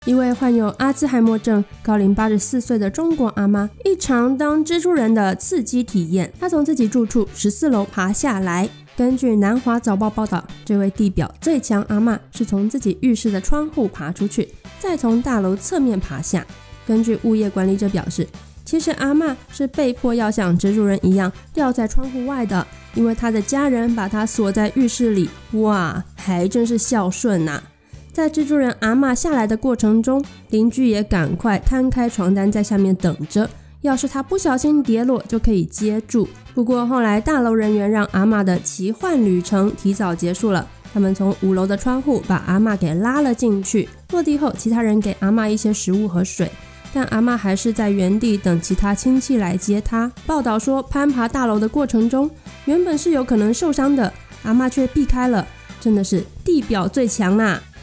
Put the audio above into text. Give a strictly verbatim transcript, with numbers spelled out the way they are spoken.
一位患有阿兹海默症、高龄八十四岁的中国阿嬷，一尝当蜘蛛人的刺激体验。她从自己住处十四楼爬下来。根据南华早报报道，这位地表最强阿嬷是从自己浴室的窗户爬出去，再从大楼侧面爬下。根据物业管理者表示，其实阿嬷是被迫要像蜘蛛人一样掉在窗户外的，因为她的家人把她锁在浴室里。哇，还真是孝顺啊。在蜘蛛人阿嬷下来的过程中，邻居也赶快摊开床单在下面等着，要是她不小心跌落就可以接住。不过后来大楼人员让阿嬷的奇幻旅程提早结束了，他们从五楼的窗户把阿嬷给拉了进去。落地后，其他人给阿嬷一些食物和水，但阿嬷还是在原地等其他亲戚来接她。报道说，攀爬大楼的过程中，原本是有可能受伤的，阿嬷却避开了，真的是地表最强啊。